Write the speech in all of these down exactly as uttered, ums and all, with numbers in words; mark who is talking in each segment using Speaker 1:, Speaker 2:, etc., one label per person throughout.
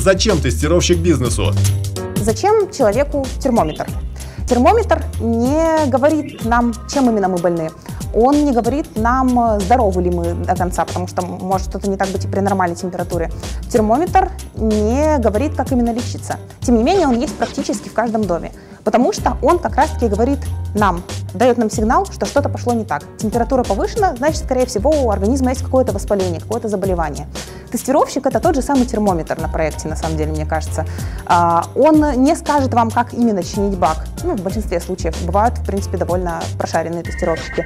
Speaker 1: Зачем тестировщик бизнесу?
Speaker 2: Зачем человеку термометр? Термометр не говорит нам, чем именно мы больны. Он не говорит нам, здоровы ли мы до конца, потому что может что-то не так быть и при нормальной температуре. Термометр не говорит, как именно лечиться. Тем не менее, он есть практически в каждом доме, потому что он как раз-таки говорит нам, дает нам сигнал, что что-то пошло не так. Температура повышена, значит, скорее всего, у организма есть какое-то воспаление, какое-то заболевание. Тестировщик – это тот же самый термометр на проекте, на самом деле, мне кажется. Он не скажет вам, как именно чинить баг. Ну, в большинстве случаев бывают, в принципе, довольно прошаренные тестировщики.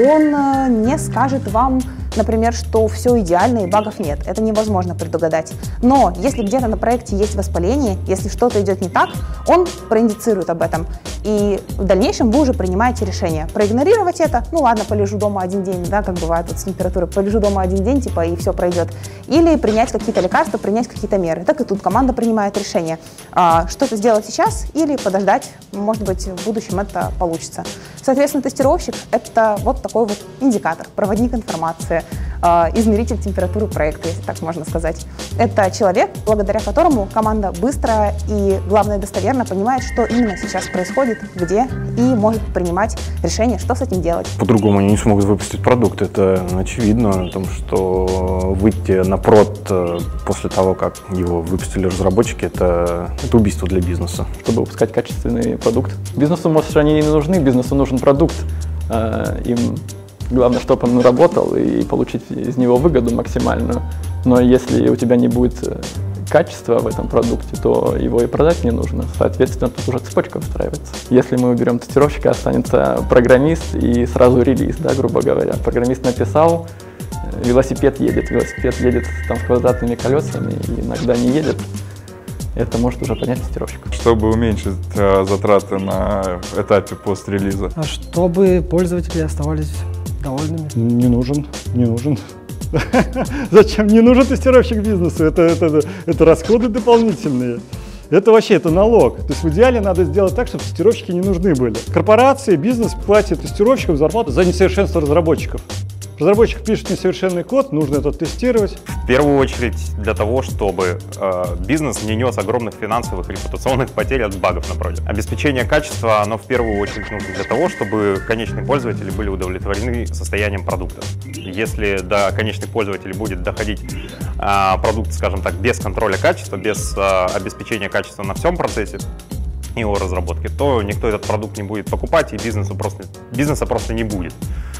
Speaker 2: Он не скажет вам, например, что все идеально и багов нет. Это невозможно предугадать. Но если где-то на проекте есть воспаление, если что-то идет не так, он проиндицирует об этом. И в дальнейшем вы уже принимаете решение. Проигнорировать это, ну ладно, полежу дома один день, да, как бывает вот с температурой, полежу дома один день, типа, и все пройдет. Или принять какие-то лекарства, принять какие-то меры. Так и тут команда принимает решение, а, что-то сделать сейчас или подождать, может быть, в будущем это получится. Соответственно, тестировщик – это вот такой вот индикатор, проводник информации, а, измеритель температуры проекта, если так можно сказать. Это человек, благодаря которому команда быстро и, главное, достоверно понимает, что именно сейчас происходит, где, и может принимать решение, что с этим делать.
Speaker 3: По-другому они не смогут выпустить продукт. Это очевидно, о том, что выйти на прод после того, как его выпустили разработчики, это, это убийство для бизнеса.
Speaker 4: Чтобы выпускать качественный продукт. Бизнесу, может, они не нужны, бизнесу нужен продукт. Им главное, чтобы он работал и получить из него выгоду максимальную. Но если у тебя не будет качества в этом продукте, то его и продать не нужно. Соответственно, тут уже цепочка выстраивается. Если мы уберем тестировщика, останется программист и сразу релиз, да, грубо говоря. Программист написал, велосипед едет, велосипед едет там с квадратными колесами и иногда не едет. Это может уже понять тестировщик.
Speaker 5: Чтобы уменьшить э, затраты на этапе пост-релиза.
Speaker 6: А чтобы пользователи оставались довольными.
Speaker 7: Не нужен, не нужен. Зачем? Не нужен тестировщик бизнесу, это, это, это расходы дополнительные. Это вообще это налог. То есть в идеале надо сделать так, чтобы тестировщики не нужны были. Корпорации, бизнес платят тестировщикам зарплату за несовершенство разработчиков. Разработчик пишет несовершенный код, нужно это тестировать.
Speaker 8: В первую очередь для того, чтобы э, бизнес не нес огромных финансовых и репутационных потерь от багов на проде. Обеспечение качества, оно в первую очередь нужно для того, чтобы конечные пользователи были удовлетворены состоянием продукта. Если до конечных пользователей будет доходить э, продукт, скажем так, без контроля качества, без э, обеспечения качества на всем процессе его разработки, то никто этот продукт не будет покупать, и бизнесу просто, бизнеса просто не будет.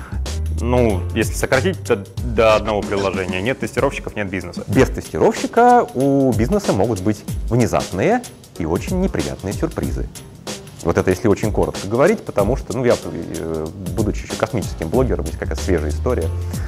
Speaker 8: Ну, если сократить до, до одного приложения, нет тестировщиков, нет бизнеса.
Speaker 9: Без тестировщика у бизнеса могут быть внезапные и очень неприятные сюрпризы. Вот это если очень коротко говорить, потому что, ну, я, будучи еще космическим блогером, есть какая-то свежая история,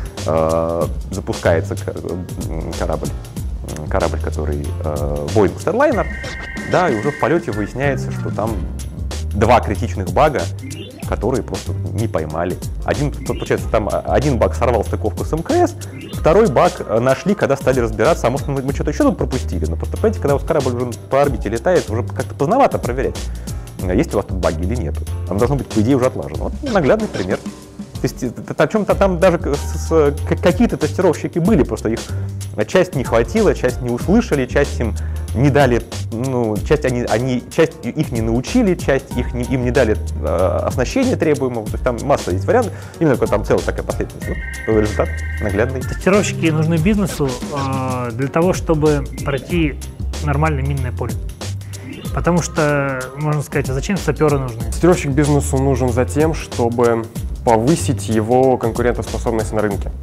Speaker 9: э, запускается корабль, корабль, который э, Boeing Starliner, да, и уже в полете выясняется, что там два критичных бага, которые просто не поймали. Один, получается, там один баг сорвал стыковку с МКС, второй баг нашли, когда стали разбираться, а может мы, мы что-то еще тут пропустили. Но просто, понимаете, когда вот корабль уже по орбите летает, уже как-то поздновато проверять, есть у вас тут баги или нет. Там должно быть, по идее, уже отлажено. Вот наглядный пример. То есть о чем-то там даже какие-то тестировщики были, просто их часть не хватило, часть не услышали, часть им не дали, ну, часть, они, они, часть их не научили, часть их не, им не дали э, оснащения требуемого. То есть там масса есть вариантов, именно там целая такая последовательность. Вот, результат наглядный.
Speaker 10: Тестировщики нужны бизнесу э, для того, чтобы пройти нормальное минное поле. Потому что, можно сказать, а зачем саперы нужны?
Speaker 11: Тестировщик бизнесу нужен за тем, чтобы повысить его конкурентоспособность на рынке.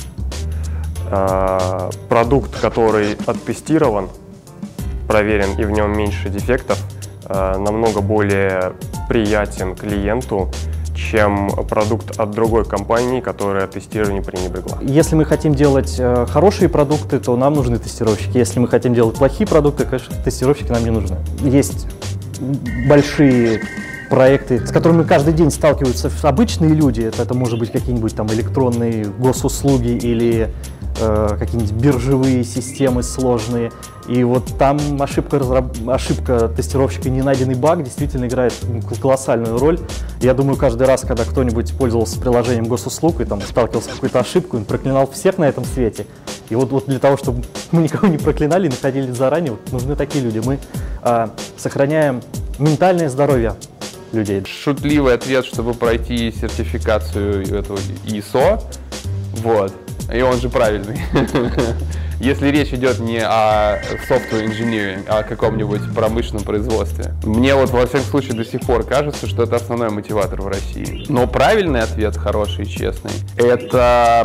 Speaker 11: Продукт, который оттестирован, проверен и в нем меньше дефектов, намного более приятен клиенту, чем продукт от другой компании, которая тестированию пренебрегла.
Speaker 12: Если мы хотим делать хорошие продукты, то нам нужны тестировщики. Если мы хотим делать плохие продукты, конечно, тестировщики нам не нужны. Есть большие проекты, с которыми каждый день сталкиваются обычные люди. Это, это может быть какие-нибудь там электронные госуслуги или э, какие-нибудь биржевые системы сложные. И вот там ошибка, разраб... ошибка тестировщика, не найденный баг, действительно играет колоссальную роль. Я думаю, каждый раз, когда кто-нибудь пользовался приложением госуслуг и там сталкивался с какой-то ошибкой, он проклинал всех на этом свете. И вот, вот для того, чтобы мы никого не проклинали, находили заранее, вот нужны такие люди. Мы а, сохраняем ментальное здоровье людей.
Speaker 13: Шутливый ответ, чтобы пройти сертификацию этого ай эс о, вот, и он же правильный. Если речь идет не о software engineering, а о каком-нибудь промышленном производстве. Мне вот во всяком случае до сих пор кажется, что это основной мотиватор в России. Но правильный ответ, хороший и честный, это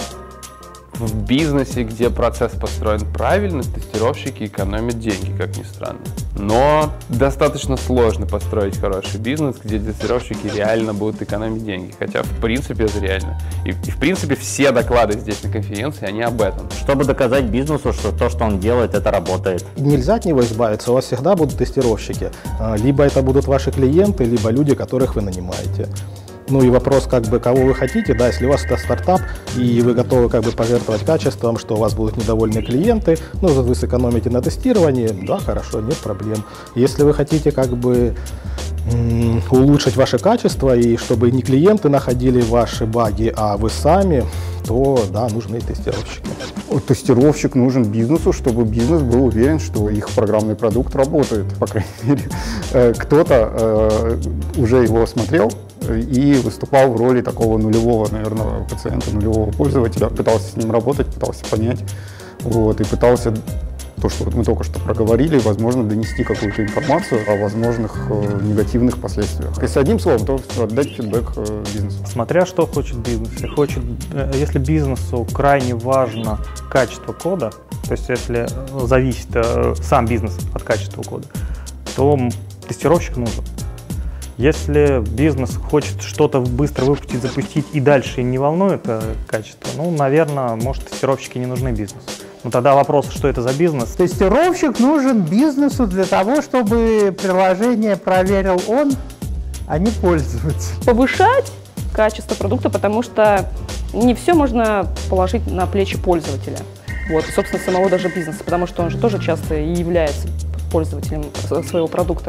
Speaker 13: в бизнесе, где процесс построен правильно, тестировщики экономят деньги, как ни странно. Но достаточно сложно построить хороший бизнес, где тестировщики реально будут экономить деньги. Хотя, в принципе, это реально. И, и в принципе, все доклады здесь на конференции, они об этом.
Speaker 14: Чтобы доказать бизнесу, что то, что он делает, это работает.
Speaker 15: Нельзя от него избавиться, у вас всегда будут тестировщики. Либо это будут ваши клиенты, либо люди, которых вы нанимаете. Ну и вопрос, как бы, кого вы хотите, да, если у вас это стартап, и вы готовы как бы пожертвовать качеством, что у вас будут недовольные клиенты, ну, вы сэкономите на тестировании, да, хорошо, нет проблем. Если вы хотите как бы улучшить ваше качество, и чтобы не клиенты находили ваши баги, а вы сами, то, да, нужны тестировщики.
Speaker 16: Тестировщик нужен бизнесу, чтобы бизнес был уверен, что их программный продукт работает. По крайней мере, кто-то уже его смотрел и выступал в роли такого нулевого, наверное, пациента, нулевого пользователя, пытался с ним работать, пытался понять, вот, и пытался то, что вот мы только что проговорили, возможно, донести какую-то информацию о возможных э, негативных последствиях. Если одним словом, то отдать фидбэк э, бизнесу.
Speaker 17: Смотря что хочет бизнес. Если, хочет, если бизнесу крайне важно качество кода, то есть если зависит э, сам бизнес от качества кода, то тестировщик нужен. Если бизнес хочет что-то быстро выпустить, запустить и дальше не волнует э, качество, ну, наверное, может, тестировщики не нужны бизнесу. Ну тогда вопрос, что это за бизнес?
Speaker 18: Тестировщик нужен бизнесу для того, чтобы приложение проверил он, а не пользователь.
Speaker 19: Повышать качество продукта, потому что не все можно положить на плечи пользователя. Вот, и, собственно, самого даже бизнеса, потому что он же тоже часто и является пользователем своего продукта.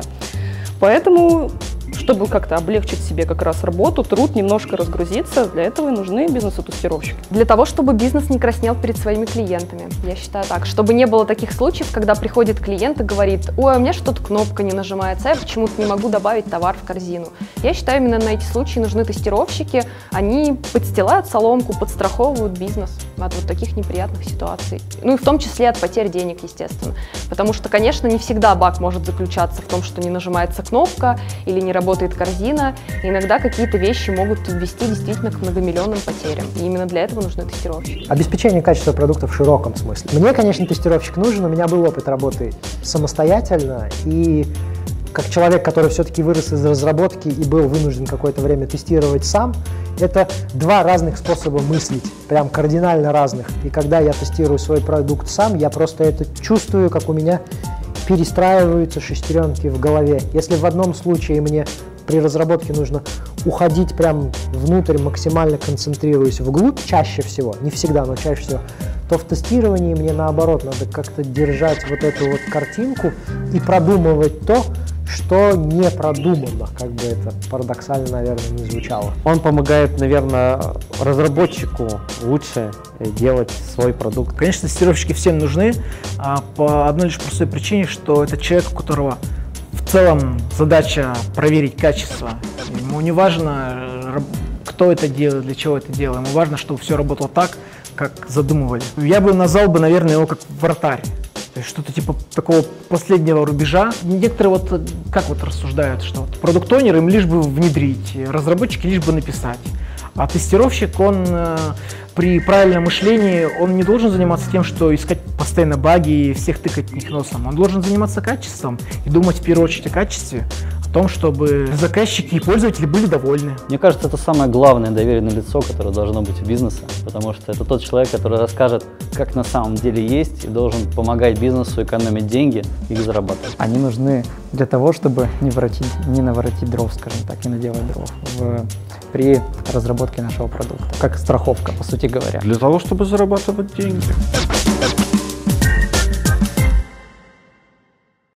Speaker 19: Поэтому, чтобы как-то облегчить себе как раз работу, труд, немножко разгрузиться, для этого и нужны бизнесу-тестировщики.
Speaker 20: Для того, чтобы бизнес не краснел перед своими клиентами, я считаю так. Чтобы не было таких случаев, когда приходит клиент и говорит: ой, у меня что-то кнопка не нажимается, я почему-то не могу добавить товар в корзину. Я считаю, именно на эти случаи нужны тестировщики. Они подстилают соломку, подстраховывают бизнес от вот таких неприятных ситуаций. Ну и в том числе от потерь денег, естественно. Потому что, конечно, не всегда баг может заключаться в том, что не нажимается кнопка или не работает корзина. И иногда какие-то вещи могут ввести действительно к многомиллионным потерям. И именно для этого нужны тестировщики.
Speaker 18: Обеспечение качества продукта в широком смысле. Мне, конечно, тестировщик нужен. У меня был опыт работы самостоятельно. И как человек, который все-таки вырос из разработки и был вынужден какое-то время тестировать сам, это два разных способа мыслить, прям кардинально разных. И когда я тестирую свой продукт сам, я просто это чувствую, как у меня перестраиваются шестеренки в голове. Если в одном случае мне при разработке нужно уходить прям внутрь, максимально концентрируясь вглубь, чаще всего, не всегда, но чаще всего, то в тестировании мне наоборот надо как-то держать вот эту вот картинку и продумывать то, что не продумано, как бы это парадоксально, наверное, не звучало.
Speaker 12: Он помогает, наверное, разработчику лучше делать свой продукт.
Speaker 10: Конечно, тестировщики всем нужны, а по одной лишь простой причине, что это человек, у которого в целом задача проверить качество. Ему не важно, кто это делает, для чего это делает, ему важно, чтобы все работало так, как задумывали. Я бы назвал бы, наверное, его как вратарь. То есть что-то типа такого последнего рубежа. Некоторые вот как вот рассуждают, что вот продукт-онер им лишь бы внедрить, разработчики лишь бы написать. А тестировщик, он э, при правильном мышлении, он не должен заниматься тем, что искать постоянно баги и всех тыкать в них носом. Он должен заниматься качеством и думать в первую очередь о качестве, о том, чтобы заказчики и пользователи были довольны.
Speaker 14: Мне кажется, это самое главное доверенное лицо, которое должно быть у бизнеса, потому что это тот человек, который расскажет, как на самом деле есть, и должен помогать бизнесу экономить деньги и зарабатывать.
Speaker 21: Они нужны для того, чтобы не, воротить, не наворотить дров, скажем так, не наделать дров в, при разработке нашего продукта, как страховка, по сути говоря.
Speaker 3: Для того, чтобы зарабатывать деньги.